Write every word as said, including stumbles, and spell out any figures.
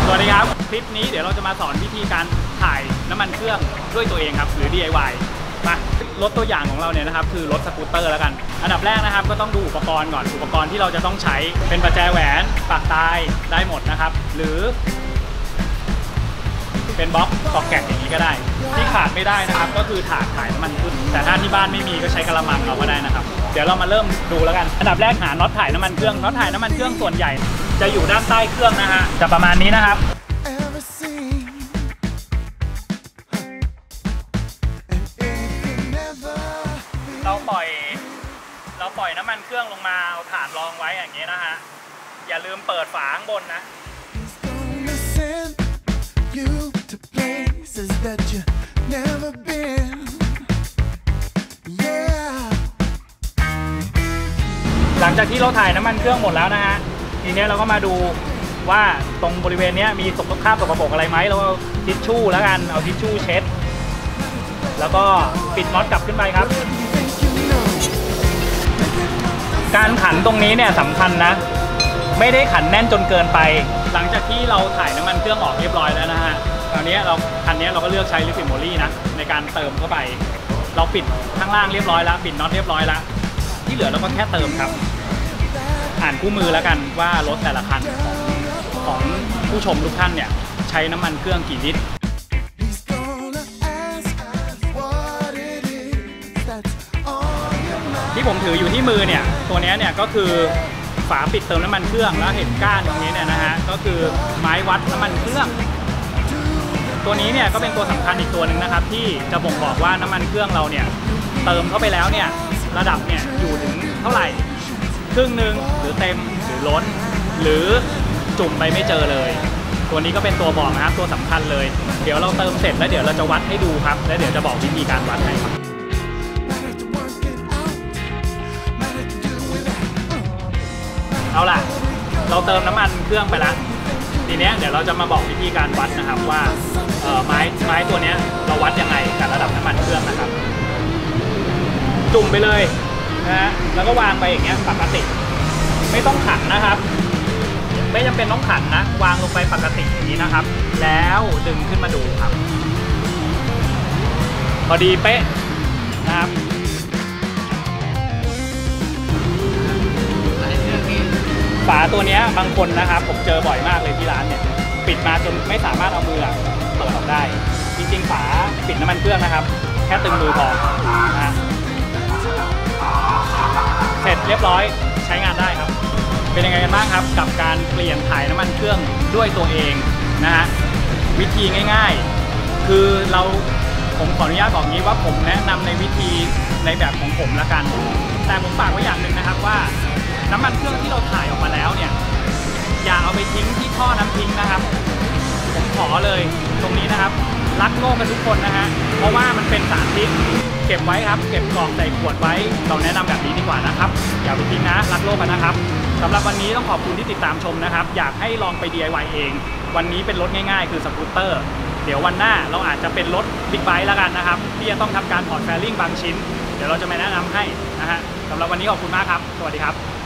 สวัสดีครับคลิปนี้เดี๋ยวเราจะมาสอนวิธีการถ่ายน้ำมันเครื่องด้วยตัวเองครับหรือ ดี ไอ วาย มารถตัวอย่างของเราเนี่ยนะครับคือรถสกูตเตอร์แล้วกันอันดับแรกนะครับก็ต้องดูอุปกรณ์ก่อนอุปกรณ์ที่เราจะต้องใช้เป็นประแจแหวนปากตายได้หมดนะครับหรือเป็นบล็อกตอกแกะอย่างนี้ก็ได้ที่ขาดไม่ได้นะครับก็คือถาดถ่ายน้ำมันขึ้นแต่ถ้าที่บ้านไม่มีก็ใช้กระมังเอาก็ได้นะครับเดี๋ยวเรามาเริ่มดูแล้วกันอันดับแรกหาน็อตถ่ายน้ำมันเครื่องน็อตถ่ายน้ำมันเครื่องส่วนใหญ่จะอยู่ด้านใต้เครื่องนะฮะจะประมาณนี้นะครับเราปล่อยเราปล่อยน้ำมันเครื่องลงมาเอาถาดรองไว้อย่างนี้นะฮะอย่าลืมเปิดฝาข้างบนนะหลังจากที่เราถ่ายน้ำมันเครื่องหมดแล้วนะฮะทีนี้เราก็มาดูว่าตรงบริเวณนี้มีสกปรกคราบสกปรกอะไรไหมเราเอาทิชชู่แล้วกันเอาทิชชู่เช็ดแล้วก็ปิดน็อตกลับขึ้นไปครับการขันตรงนี้เนี่ยสำคัญนะไม่ได้ขันแน่นจนเกินไปหลังจากที่เราถ่ายน้ำมันเครื่องออกเรียบร้อยแล้วนะฮะคราวนี้เราคันนี้เราก็เลือกใช้ลิควิดโมลี่นะในการเติมเข้าไปเราปิดข้างล่างเรียบร้อยแล้วปิดน็อตเรียบร้อยแล้วที่เหลือเราก็แค่เติมครับอ่านคู่มือแล้วกันว่ารถแต่ละคันของผู้ชมทุกท่านเนี่ยใช้น้ำมันเครื่องกี่ลิตรที่ผมถืออยู่ที่มือเนี่ยตัวนี้เนี่ยก็คือฝาปิดเติมน้ำมันเครื่องแล้วเห็นก้านตรงนี้เนี่ยนะฮะก็คือไม้วัดน้ำมันเครื่องตัวนี้เนี่ยก็เป็นตัวสำคัญอีกตัวหนึ่งนะครับที่จะบ่งบอกว่าน้ำมันเครื่องเราเนี่ยเติมเข้าไปแล้วเนี่ยระดับเนี่ยอยู่ถึงเท่าไหร่ครึ่งหนึ่งหรือเต็มหรือล้นหรือจุ่มไปไม่เจอเลยตัวนี้ก็เป็นตัวบอกนะครับตัวสำคัญเลยเดี๋ยวเราเติมเสร็จแล้วเดี๋ยวเราจะวัดให้ดูครับแล้วเดี๋ยวจะบอกวิธีการวัดให้ครับเอาล่ะเราเติมน้ำมันเครื่องไปแล้วทีนี้เดี๋ยวเราจะมาบอกวิธีการวัดนะครับว่าเอ่อไม้ไม้ตัวนี้เราวัดยังไงกับระดับน้ำมันเครื่องนะครับจุ่มไปเลยนะฮะแล้วก็วางไปอย่างเงี้ยปกติไม่ต้องขันนะครับไม่จำเป็นต้องขันนะวางลงไปปกติอย่างนี้นะครับแล้วดึงขึ้นมาดูครับพอดีเป๊ะนะครับฝาตัวนี้บางคนนะครับผมเจอบ่อยมากเลยที่ร้านเนี่ยปิดมาจนไม่สามารถเอามือเปิดออกได้จริงๆฝาปิดน้ำมันเครื่องนะครับแค่ตึงมือพอนะเสร็จเรียบร้อยใช้งานได้ครับเป็นยังไงกันบ้างครับกับการเปลี่ยนถ่ายน้ำมันเครื่องด้วยตัวเองนะฮะวิธีง่ายๆคือเราผมขออนุญาตบอกงี้ว่าผมแนะนำในวิธีในแบบของผมละกันแต่ผมฝากไว้อย่างหนึ่งนะครับว่าน้ำมันเครื่องที่เราถ่ายออกมาแล้วเนี่ยอย่าเอาไปทิ้งที่ท่อน้ำทิ้งนะครับผมขอเลยตรงนี้นะครับรักโลกกันทุกคนนะฮะเพราะว่ามันเป็นสารพิษเก็บไว้ครับเก็บกล่องใส่ขวดไว้เราแนะนำแบบนี้ดีกว่านะครับอย่าไปทิ้งนะรักโลกกันนะครับสำหรับวันนี้ต้องขอบคุณที่ติดตามชมนะครับอยากให้ลองไป ดี ไอ วาย เองวันนี้เป็นรถง่ายๆคือสกูตเตอร์เดี๋ยววันหน้าเราอาจจะเป็นรถบิ๊กไบค์แล้วกันนะครับที่จะต้องทำการถอดแฟริ่งบางชิ้นเดี๋ยวเราจะมาแนะนำให้นะฮะสำหรับวันนี้ขอบคุณมากครับสวัสดีครับ